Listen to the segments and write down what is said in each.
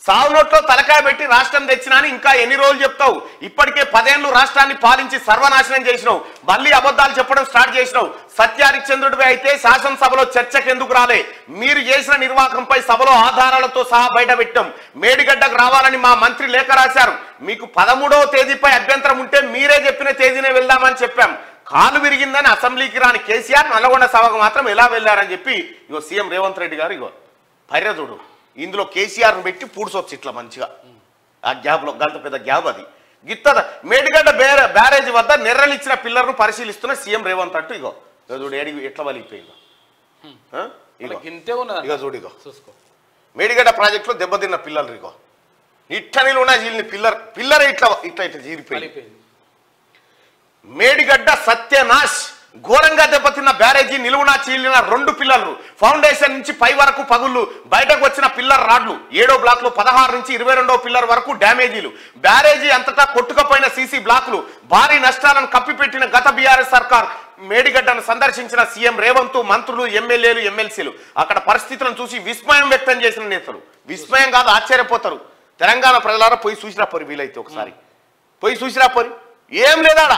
సావునోట్లో తలకాయ పెట్టి రాష్ట్రం తెచ్చినా అని ఇంకా ఎన్ని రోజులు చెప్తావు? ఇప్పటికే 10 ఏళ్లు రాష్ట్రాన్ని పాలించి సర్వనాశనం చేసినావు. మళ్ళీ అబద్ధాలు చెప్పడం స్టార్ట్ చేసినావు. సత్యహరిశ్చంద్రుడిపై అయితే శాసనసభలో చర్చకు ఎందుకు రాలే? మీరు చేసిన నిర్వాహకంపై సభలో ఆధారాలతో సహా బయట పెట్టాం. మేడిగడ్డకు రావాలని మా మంత్రి లేఖ రాశారు. మీకు 13వ తేదీపై అభ్యంతరం ఉంటే మీరే చెప్పిన తేదీనే వెళ్దామని చెప్పాం. కాలు విరిగిందని అసెంబ్లీకి రాని కేసీఆర్ నల్లగొండ సభకు మాత్రం ఎలా వెళ్ళారని చెప్పి ఇగో సీఎం రేవంత్ రెడ్డి గారు ఇగో పర్యదుడు ఇందులో కేసీఆర్ను పెట్టి పూడ్చొచ్చు ఇట్లా మంచిగా. ఆ గ్యాప్లో గంత పెద్ద గ్యాప్ అది గిత్తద. మేడిగడ్డ బ్యారేజ్ వద్ద నెర్రలిచ్చిన పిల్లర్ను పరిశీలిస్తున్న సీఎం రేవంత్ అంటూ ఇగో చూడు ఏడి ఎట్లా వలిగిపోయిందో. ఇగో చూడు ఇగో మేడిగడ్డ ప్రాజెక్టులో దెబ్బతిన్న పిల్లలు ఇగో ఇట్టనిలు ఉన్న వీళ్ళని పిల్లర్ ఇట్లా ఇట్లా ఇట్లా జీరిపోయింది. మేడిగడ్డ సత్యనాశ్ ఘోరంగా దెబ్బతిన్న బ్యారేజీ నిలువునా చీలిన 2 పిల్లర్లు ఫౌండేషన్ నుంచి పై వరకు పగుళ్ళు బయటకు వచ్చిన పిల్లర్ రాడ్లు 7వ బ్లాక్ లో 16 నుంచి 22వ పిల్లర్ వరకు డ్యామేజీలు బ్యారేజీ అంతటా కొట్టుకుపోయిన సీసీ బ్లాకులు భారీ నష్టాలను కప్పిపెట్టిన గత బీఆర్ఎస్ సర్కార్ మేడిగడ్డను సందర్శించిన సీఎం రేవంత్ మంత్రులు ఎమ్మెల్యేలు ఎమ్మెల్సీలు అక్కడ పరిస్థితులను చూసి విస్మయం వ్యక్తం చేసిన నేతలు విస్మయం కాదు ఆశ్చర్యపోతారు. తెలంగాణ ప్రజలారా పోయి చూసిరా పోరి వీలైతే ఒకసారి పోయి చూసిరా పోరి ఏం లేదాడా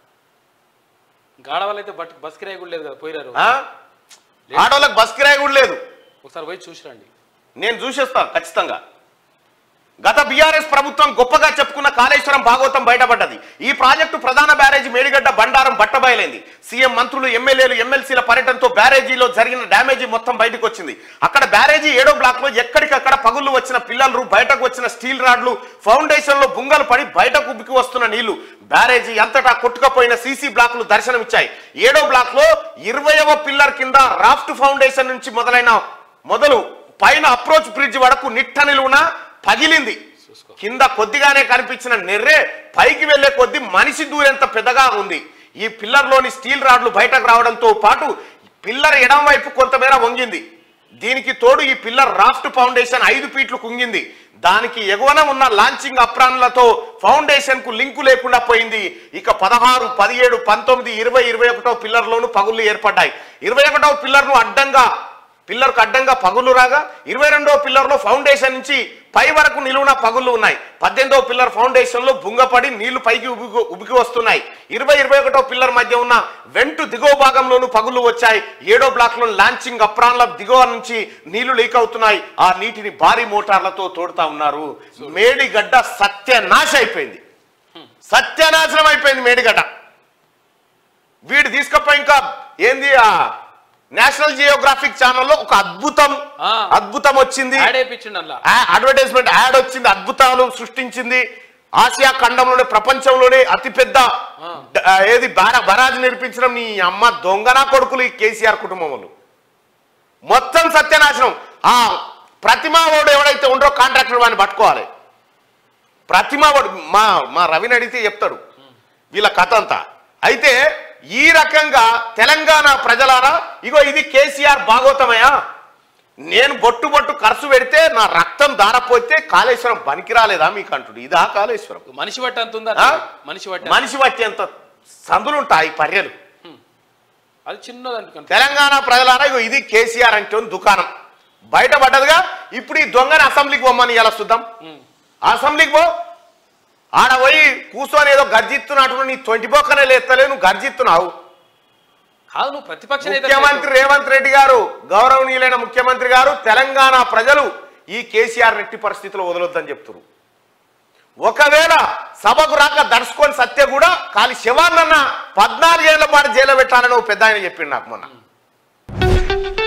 ఆడవాళ్ళైతే బస్ కిరాయి కూడా లేదు కదా పోయినారు. ఆడవాళ్ళకి బస్ కిరాయి కూడా లేదు. ఒకసారి పోయి చూసిరండి. నేను చూసేస్తా ఖచ్చితంగా. గత బీఆర్ఎస్ ప్రభుత్వం గొప్పగా చెప్పుకున్న కాళేశ్వరం భాగవతం బయటపడ్డది. ఈ ప్రాజెక్టు ప్రధాన బ్యారేజీ మేడిగడ్డ బండారం బట్టబయలైంది. సీఎం మంత్రులు ఎమ్మెల్యేలు ఎమ్మెల్సీల పర్యటనతో బ్యారేజీలో జరిగిన డ్యామేజీ మొత్తం బయటకు వచ్చింది. అక్కడ బ్యారేజీ 7వ బ్లాక్ లో ఎక్కడికక్కడ పగుళ్ళు వచ్చిన పిల్లలు బయటకు వచ్చిన స్టీల్ రాడ్లు ఫౌండేషన్ లో బుంగలు పడి బయటకు ఉబ్బికి వస్తున్న నీళ్లు బ్యారేజీ అంతటా కొట్టుకుపోయిన సీసీ బ్లాకులు దర్శనమిచ్చాయి. 7వ బ్లాక్ లో 20వ పిల్లర్ కింద రాఫ్ట్ ఫౌండేషన్ నుంచి మొదలు పైన అప్రోచ్ బ్రిడ్జ్ వరకు నిట్ట నిలువున పగిలింది. కింద కొద్దిగానే కనిపించిన నెర్రే పైకి వెళ్లే కొద్ది మనిషి దూరెంత పెద్దగా ఉంది. ఈ పిల్లర్లోని స్టీల్ రాడ్లు బయటకు రావడంతో పాటు పిల్లర్ ఎడం వైపు కొంతమేర వంగింది. దీనికి తోడు ఈ పిల్లర్ రాఫ్ట్ ఫౌండేషన్ 5 ఫీట్లు కుంగింది. దానికి ఎగువన ఉన్న లాంచింగ్ అప్రాన్లతో ఫౌండేషన్ కు లింకు లేకుండా పోయింది. ఇక 16, 17, 19, 20, 21వ పిల్లర్లోనూ పగుళ్లు ఏర్పడ్డాయి. 21వ పిల్లర్కు అడ్డంగా పగుళ్లు రాగా 22వ పిల్లర్లో ఫౌండేషన్ నుంచి పై వరకు నిలువున పగుళ్లు ఉన్నాయి. 18వ పిల్లర్ ఫౌండేషన్ లో బుంగపడి నీళ్లు పైకి ఉబికి వస్తున్నాయి. 20, 21వ పిల్లర్ మధ్య ఉన్న వెంటు దిగువ భాగంలోనూ పగుళ్లు వచ్చాయి. 7వ బ్లాక్ లో లాంచింగ్ అప్రాన్ల దిగువ నుంచి నీళ్లు లీక్ అవుతున్నాయి. ఆ నీటిని భారీ మోటార్లతో తోడుతా ఉన్నారు. మేడిగడ్డ సత్యనాశనం అయిపోయింది మేడిగడ్డ. వీడు తీసుకపోయి ఇంకా ఏంది నేషనల్ జియోగ్రాఫిక్ ఛానల్లో ఒక అద్భుతం వచ్చింది. అడ్వర్టైజ్మెంట్ యాడ్ వచ్చింది. అద్భుతాలు సృష్టించింది. ఆసియా ఖండంలోనే ప్రపంచంలోనే అతిపెద్ద బరాజ్ నిర్మించడం నీ అమ్మ దొంగనా కొడుకులు ఈ కేసీఆర్ కుటుంబం వాళ్ళు మొత్తం సత్యనాశనం. ఆ ప్రతిమావాడు ఎవడైతే ఉండరో కాంట్రాక్టర్ వాడిని పట్టుకోవాలి. ప్రతిమావాడు మా రవిని అడిగితే చెప్తాడు వీళ్ళ కథ అంతా. అయితే ఈ రకంగా తెలంగాణ ప్రజలారా ఇగో ఇది కేసీఆర్ భాగవతమయ్యా. నేను బొట్టు ఖర్చు పెడితే నా రక్తం దారపోతే కాళేశ్వరం పనికి రాలేదా మీకు అంటుడు. ఇదా కాళేశ్వరం? మనిషి బట్టి అంత ఉందా? మనిషి బట్టి ఎంత సందులుంటాయి పర్యలు. అది చిన్నది. తెలంగాణ ప్రజలారా ఇగో ఇది కేసీఆర్ అంటే దుకాణం బయటపడ్డదిగా. ఇప్పుడు ఈ దొంగని అసెంబ్లీకి పోమ్మని ఇలా చూద్దాం. అసెంబ్లీకి పో. ఆడ పోయి కూర్చొని ఏదో గర్జిస్తున్నట్టు నీ 20 బొక్కనే లేస్తలే నువ్వు గర్జిస్తున్నావు. కాదు నువ్వు ప్రతిపక్ష ముఖ్యమంత్రి రేవంత్ రెడ్డి గారు గౌరవనీయులైన ముఖ్యమంత్రి గారు తెలంగాణ ప్రజలు ఈ కేసీఆర్ నెట్టి పరిస్థితిలో వదలొద్దని చెప్తున్నారు. ఒకవేళ సభకు రాక దర్శకొని సత్య కూడా కాలి శివాన్నన్న 14 ఏళ్ల పాటు జైలు పెట్టాలని పెద్ద ఆయన చెప్పిండు నాకు మొన్న.